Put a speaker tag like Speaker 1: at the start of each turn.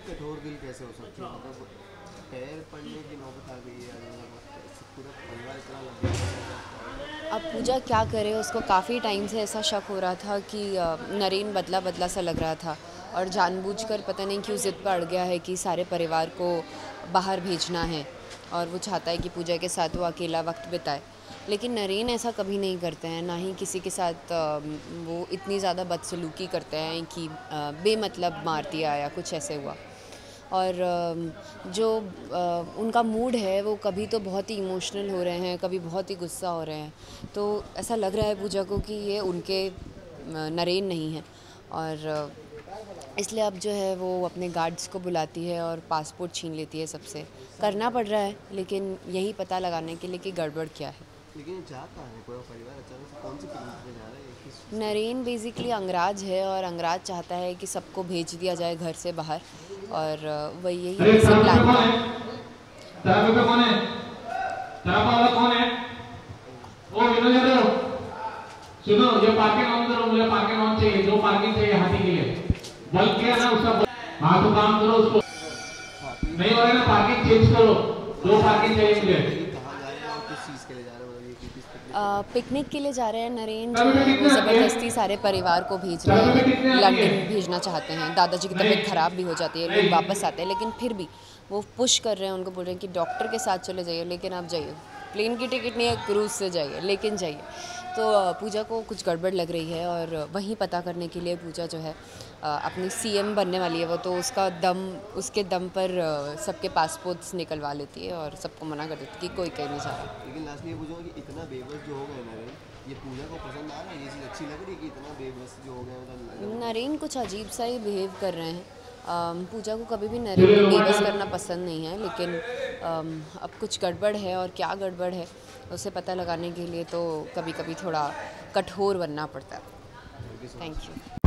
Speaker 1: कठोर दिल कैसे हो सकती है? मतलब पैर पड़ने की नौबत आ गई है, पूरा परिवार इतना लग गया।
Speaker 2: अब पूजा क्या करे, उसको काफ़ी टाइम से ऐसा शक हो रहा था कि नरेन बदला बदला सा लग रहा था और जानबूझकर पता नहीं क्यों ज़िद पर अड़ गया है कि सारे परिवार को बाहर भेजना है और वो चाहता है कि पूजा के साथ वो अकेला वक्त बिताए। लेकिन नरेन ऐसा कभी नहीं करते हैं, ना ही किसी के साथ वो इतनी ज़्यादा बदसलूकी करते हैं कि बेमतलब मार दिया या कुछ ऐसे हुआ। और जो उनका मूड है वो कभी तो बहुत ही इमोशनल हो रहे हैं, कभी बहुत ही गुस्सा हो रहे हैं। तो ऐसा लग रहा है पूजा को कि ये उनके नरेन नहीं है। और इसलिए अब जो है वो अपने गार्ड्स को बुलाती है और पासपोर्ट छीन लेती है सबसे। करना पड़ रहा है लेकिन यही पता लगाने के लिए कि गड़बड़ क्या है।
Speaker 1: लेकिन जा कहाँ है पूरा परिवार? अचानक से कौन सी पिकनिक में जा रहा है?
Speaker 2: नरेन बेसिकली अंग्राज है और अंग्राज चाहता है कि सबको भेज दिया जाए घर से बाहर, और वही यही से प्लान था।
Speaker 1: तेरा पे कौन है? तेरा वाला कौन है? ओ विनोद यादव, सुनो, ये पार्किंग ऑन करो, मुझे पार्किंग ऑन चाहिए, दो पार्किंग चाहिए हाथी के लिए। बल्ब क्या है ना उसका, हाँ तो काम करो उसको, नहीं हो रहा है ना पार्किंग चेंज करो, दो पार्किंग चाहिए मुझे।
Speaker 2: पिकनिक के लिए जा रहे हैं नरेन, जो है वो ज़बरदस्ती सारे परिवार को भेज रहे हैं, लंदन भेजना चाहते हैं। दादाजी की तबीयत ख़राब भी हो जाती है, लोग वापस आते हैं, लेकिन फिर भी वो पुश कर रहे हैं, उनको बोल रहे हैं कि डॉक्टर के साथ चले जाइए, लेकिन आप जाइए, प्लेन की टिकट नहीं है, क्रूज़ से जाइए, लेकिन जाइए। तो पूजा को कुछ गड़बड़ लग रही है और वहीं पता करने के लिए पूजा जो है अपनी सीएम बनने वाली है वो, तो उसके दम पर सबके पासपोर्ट्स निकलवा लेती है और सबको मना कर देती है कि कोई कहीं नहीं जा रहा।
Speaker 1: लेकिन लास्ट में ये पूछूंगा कि इतना बेबस जो हो गए नरेन, ये पूजा को पसंद आ रहा है? ये चीज़ अच्छी लग रही है कि इतना बेबस जो हो गए? मतलब
Speaker 2: नरेन कुछ अजीब सा ही बिहेव कर रहे हैं। पूजा को कभी भी नरेन को बेबस करना पसंद नहीं है, लेकिन अब कुछ गड़बड़ है और क्या गड़बड़ है उसे पता लगाने के लिए तो कभी कभी थोड़ा कठोर बनना पड़ता है। Thank you.